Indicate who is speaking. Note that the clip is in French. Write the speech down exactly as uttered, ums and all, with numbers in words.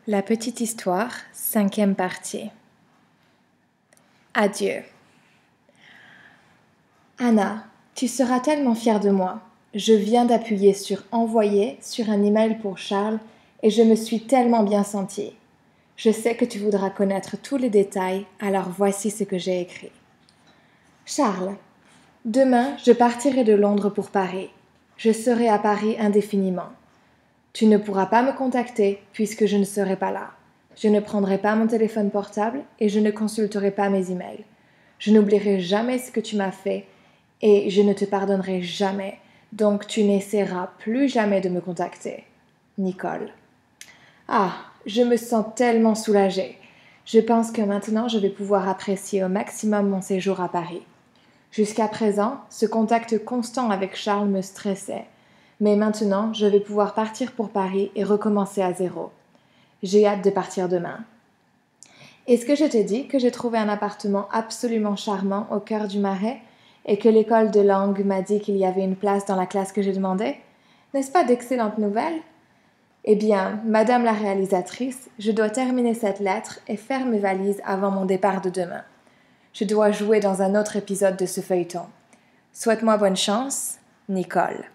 Speaker 1: La petite histoire, cinquième partie. Adieu. Anna, tu seras tellement fière de moi. Je viens d'appuyer sur envoyer sur un email pour Charles et je me suis tellement bien sentie. Je sais que tu voudras connaître tous les détails, alors voici ce que j'ai écrit. Charles, demain je partirai de Londres pour Paris. Je serai à Paris indéfiniment. Tu ne pourras pas me contacter puisque je ne serai pas là. Je ne prendrai pas mon téléphone portable et je ne consulterai pas mes emails. Je n'oublierai jamais ce que tu m'as fait et je ne te pardonnerai jamais, donc tu n'essaieras plus jamais de me contacter. Nicole. Ah, je me sens tellement soulagée. Je pense que maintenant je vais pouvoir apprécier au maximum mon séjour à Paris. Jusqu'à présent, ce contact constant avec Charles me stressait. Mais maintenant, je vais pouvoir partir pour Paris et recommencer à zéro. J'ai hâte de partir demain. Est-ce que je t'ai dit que j'ai trouvé un appartement absolument charmant au cœur du Marais et que l'école de langue m'a dit qu'il y avait une place dans la classe que j'ai demandée? N'est-ce pas d'excellentes nouvelles? Eh bien, Madame la réalisatrice, je dois terminer cette lettre et faire mes valises avant mon départ de demain. Je dois jouer dans un autre épisode de ce feuilleton. Souhaite-moi bonne chance, Nicole.